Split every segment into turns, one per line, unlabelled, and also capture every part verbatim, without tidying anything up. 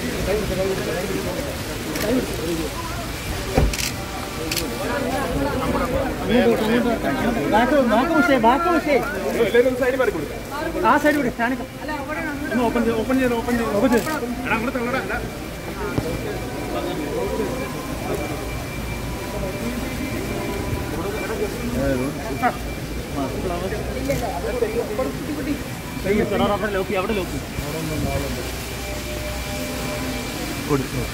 ആ സൈഡ് കൂടി stand open open ചെയ്ത് ഓപ്പൺ ചെയ്ത് ഓപ്പൺ ചെയ്ത് അങ്ങോട്ട് തള്ളടാ. അവിടെ ലോക്കി അവിടെ ലോക്കി കൊടുത്തു.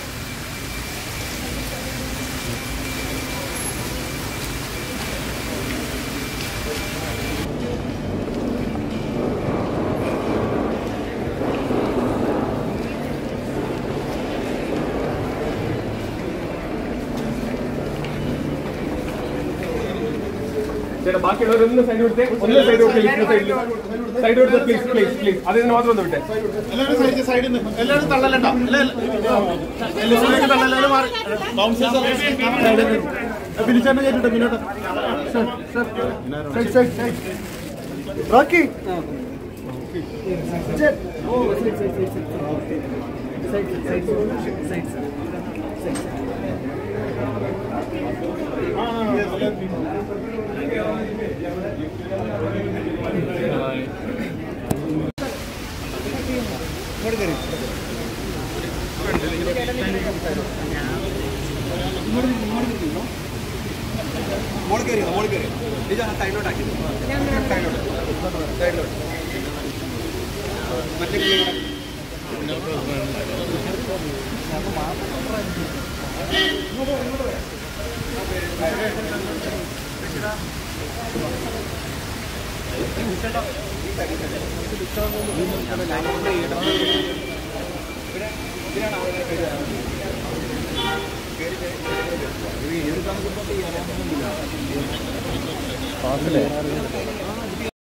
ചേട്ടാ ബാക്കിയുള്ളവരൊന്ന് സൈഡ് കൊടുത്തേ, ഒന്ന് സൈഡ് കൊടുത്തേ, സൈഡ് കൊടുത്തേ പ്ലീസ് പ്ലീസ് പ്ലീസ്. അതിന് മാത്രം ഒന്ന് വിട്ടേ. എല്ലാവരും സൈഡിൽ എല്ലാവരും തള്ളലണ്ട, പിടിച്ചാണ്ട് കേട്ടോ പിന്നോട്ട് റോക്കി മോൾ കയറി മോൾ കയറി സൈഡിലോട്ടാക്കി സൈഡിലോട്ട് സൈഡിലോട്ട് മറ്റേ പാസിലെ